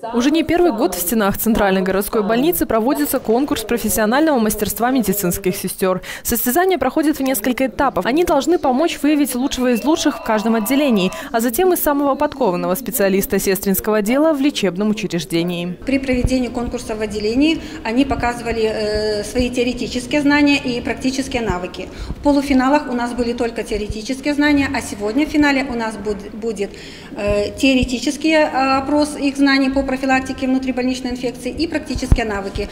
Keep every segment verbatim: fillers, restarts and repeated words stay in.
Уже не первый год в стенах Центральной городской больницы проводится конкурс профессионального мастерства медицинских сестер. Состязания проходят в несколько этапов. Они должны помочь выявить лучшего из лучших в каждом отделении, а затем и самого подкованного специалиста сестринского дела в лечебном учреждении. При проведении конкурса в отделении они показывали э, свои теоретические знания и практические навыки. В полуфиналах у нас были только теоретические знания, а сегодня в финале у нас будет, будет э, теоретический э, опрос их знаний по профилактике внутрибольничной инфекции и практические навыки.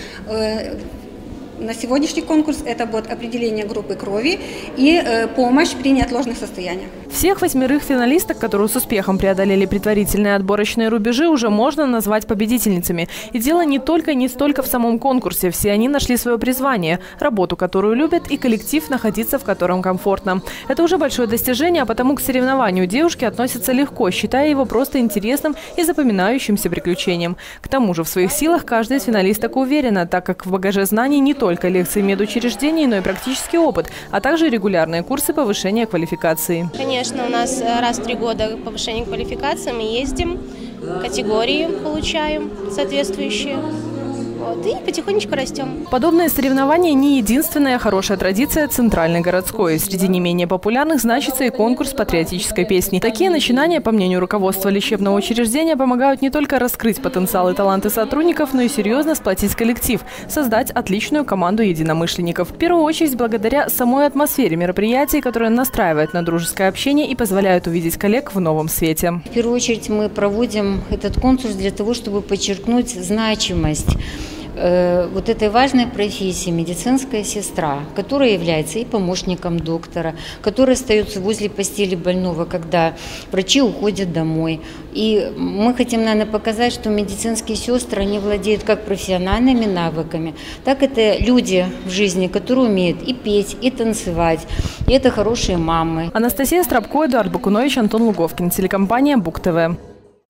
На сегодняшний конкурс это будет определение группы крови и э, помощь при неотложных состояниях. Всех восьмерых финалисток, которые с успехом преодолели предварительные отборочные рубежи, уже можно назвать победительницами. И дело не только не столько в самом конкурсе. Все они нашли свое призвание, работу, которую любят, и коллектив, находиться в котором комфортно. Это уже большое достижение, а потому к соревнованию девушки относятся легко, считая его просто интересным и запоминающимся приключением. К тому же в своих силах каждая из финалисток уверена, так как в багаже знаний не только только лекции медучреждений, но и практический опыт, а также регулярные курсы повышения квалификации. Конечно, у нас раз в три года повышение квалификации, мы ездим, категории получаем соответствующие. Вот, и потихонечку растем. Подобные соревнования не единственная хорошая традиция Центральной городской. Среди не менее популярных значится и конкурс патриотической песни. Такие начинания, по мнению руководства лечебного учреждения, помогают не только раскрыть потенциал и таланты сотрудников, но и серьезно сплотить коллектив, создать отличную команду единомышленников. В первую очередь благодаря самой атмосфере мероприятий, которая настраивает на дружеское общение и позволяет увидеть коллег в новом свете. В первую очередь мы проводим этот конкурс для того, чтобы подчеркнуть значимость вот этой важной профессии медицинская сестра, которая является и помощником доктора, которая остается возле постели больного, когда врачи уходят домой. И мы хотим, наверное, показать, что медицинские сестры, они владеют как профессиональными навыками, так это люди в жизни, которые умеют и петь, и танцевать, и это хорошие мамы. Анастасия Страбко, Эдуард Бакунович, Антон Луговкин, телекомпания Бук ТВ.